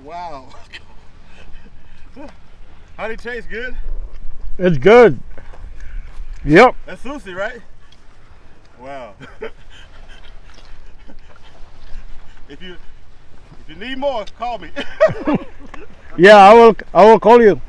Wow. How do it taste? Good? It's good. Yep. That's sushi, right? Wow. If you need more, call me. Yeah, I will call you.